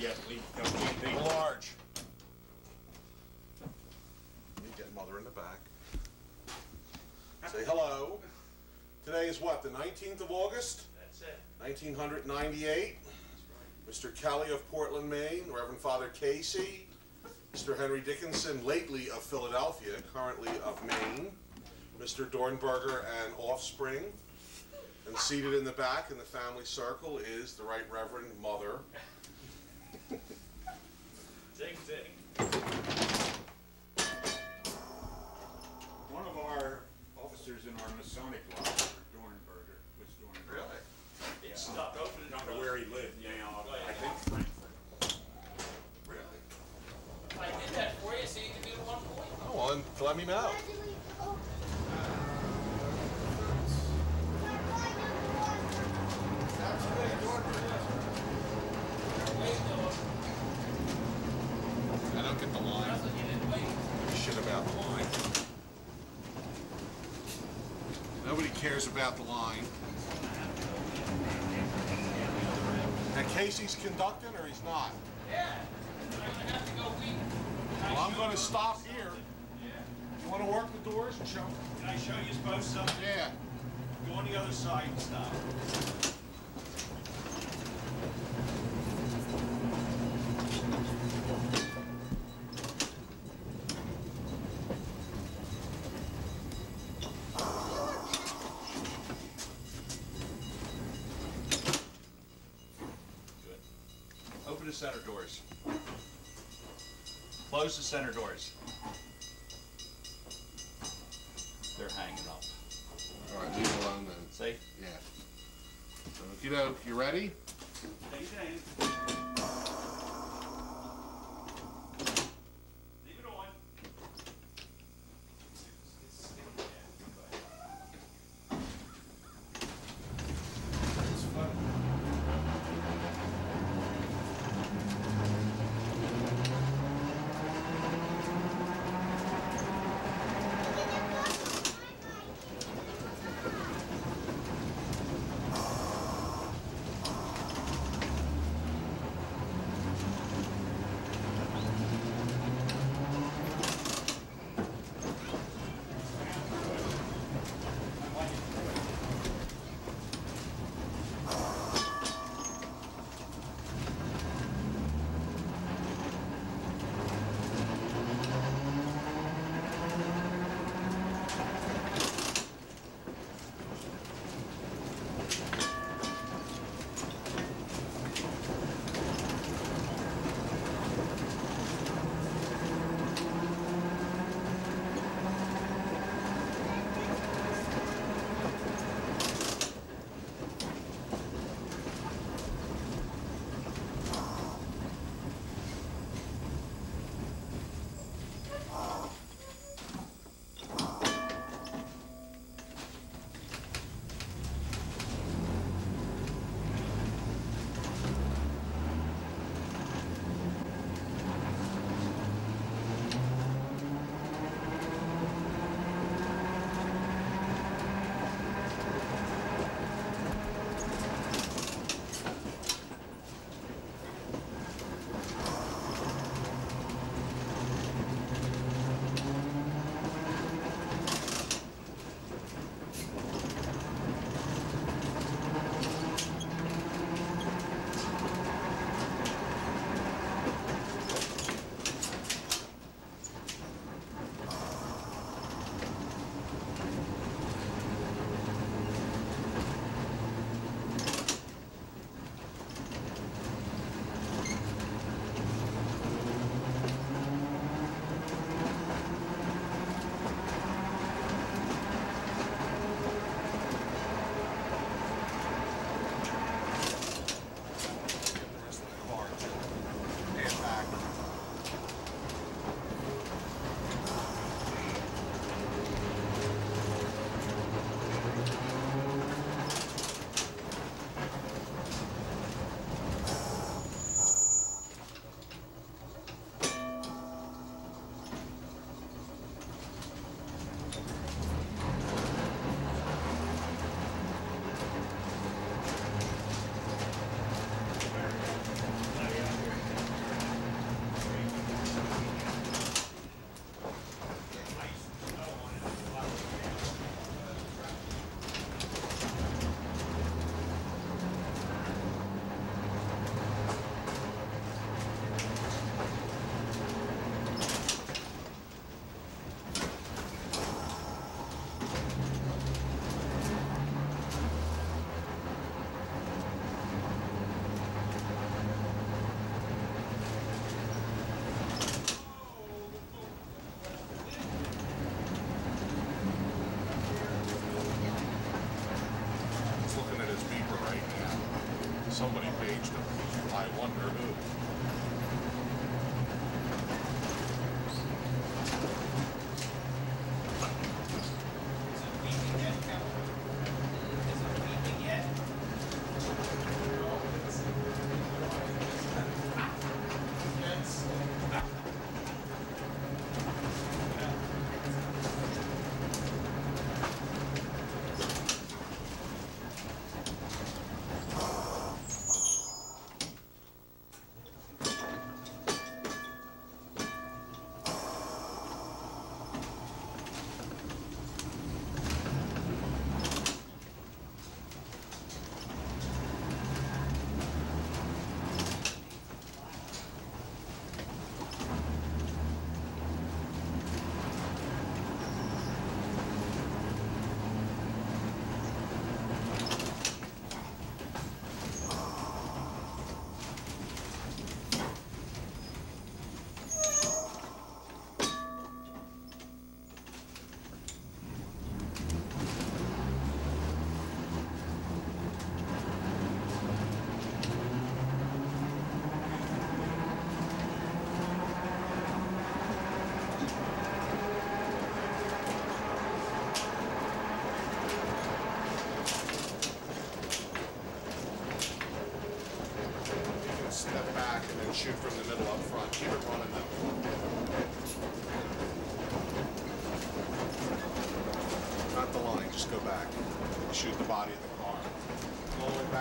Large. You get mother in the back. Say hello. Today is what, the 19th of August? That's it. 1998. Mr. Kelly of Portland, Maine, Reverend Father Casey, Mr. Henry Dickinson, lately of Philadelphia, currently of Maine, Mr. Dornberger and offspring, and seated in the back in the family circle is the Right Reverend Mother. Zing, zing. One of our officers in our Masonic lodge, Dornberger, was Dornberger. Really? It's stuck open. I don't know where he lived now. I think Frankfurt. Really? I did that for you so you can do it 1 point. Oh, well, then let me know. I don't get the line. Shit about the line. Nobody cares about the line. And Casey's conducting or he's not? Yeah. I'm going to have to go weak. Well, I'm going to stop here. Yeah. You want to work the doors and show? Can I show you both something? Yeah. Go on the other side and stop. Good. Open the center doors. Close the center doors. They're hanging up. All right, leave it alone then. See? Yeah. Okie doke, you ready? Take it down. Leave it on. It's fun. and then shoot from the middle up front. Keep it running though. Not the line, just go back. Shoot the body of the car. Go all the way back.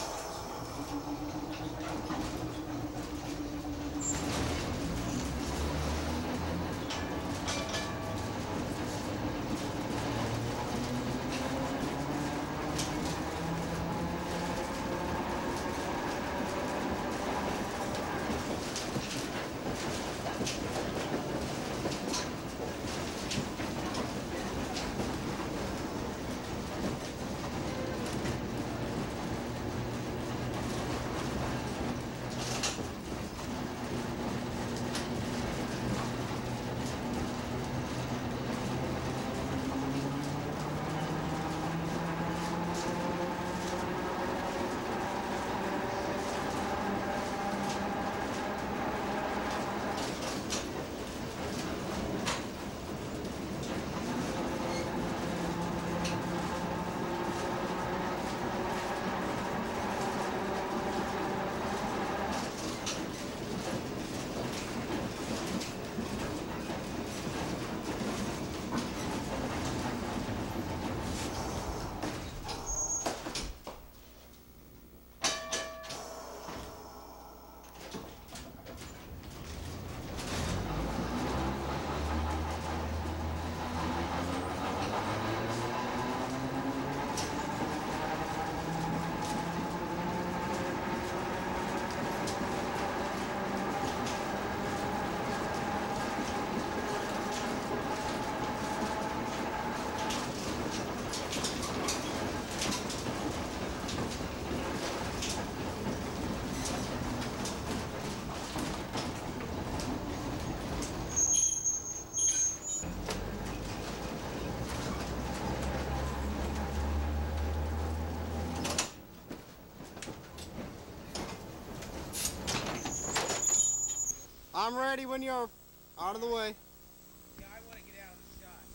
I'm ready when you're out of the way. Yeah, I want to get out of the shot.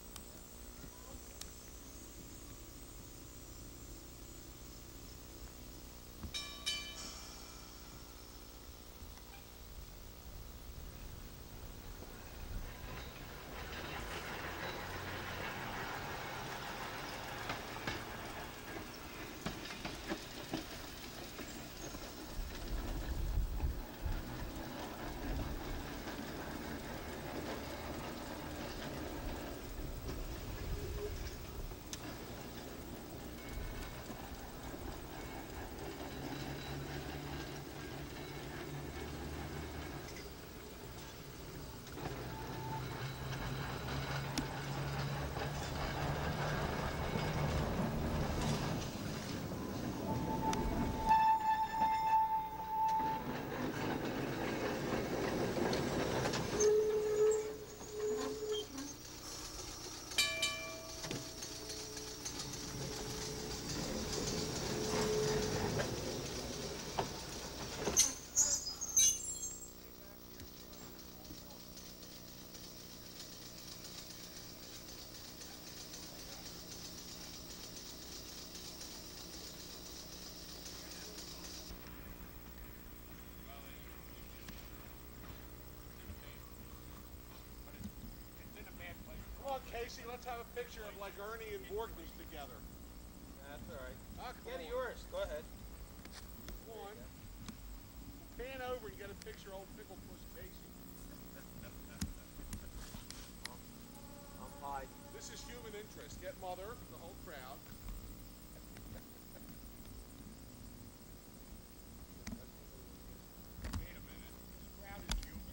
Casey, let's have a picture of like Ernie and Borkney's together. That's all right. Get yours. Go ahead. Come on. Pan over and get a picture of old Pickle Puss Casey. I'm high. This is human interest. Get mother, the whole crowd. Wait a minute. This crowd is human?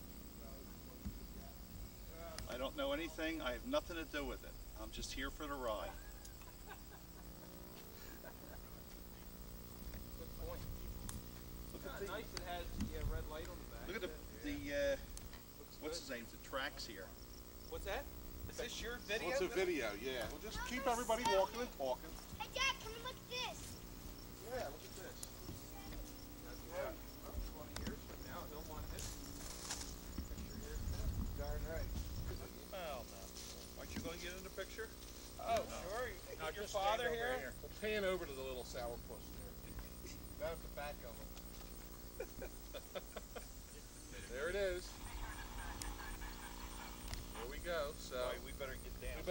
I don't know anything. I have nothing to do with it. I'm just here for the ride. Good point. Look at the Nice. It has the red light on the back. look at what's his name? The tracks here. What's that? Is this your video? Well, it's a video, yeah. We'll just keep everybody walking and talking. Hey, Dad, come and look at this. Yeah, look at this. 20 years from now, he'll want this picture here. Darn right. Well, no. Aren't you going to get in the picture? Oh, sure. You got your father here? We'll pan over to the little sourpuss there. Down at the back of him.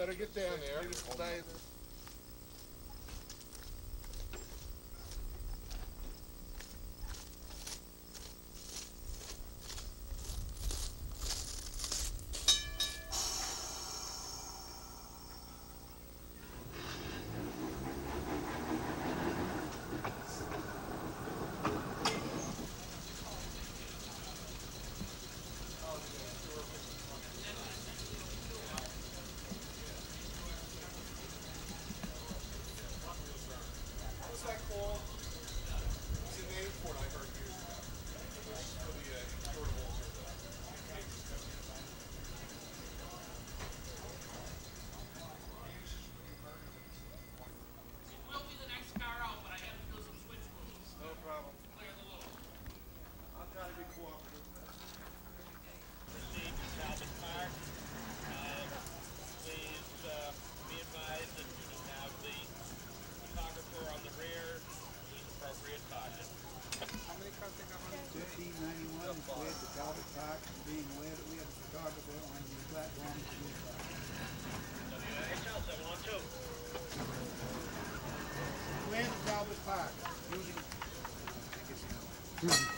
better get down there. Beautiful day. What's that called? It's a name for it I heard years ago. It was for the invertibles or the Will be the next car out, but I have to do some switch moves. No problem. Clear the loop. I'll try to be cooperative. Proceed to Talbot Park. Please be advised that you do have the photographer on the rear. Use appropriate caution. How many cars they got on? 1591 is where the Talbot Park, being aware that we have a photographer on the platform to move by. WHL 712. Where's Talbot Park? Using.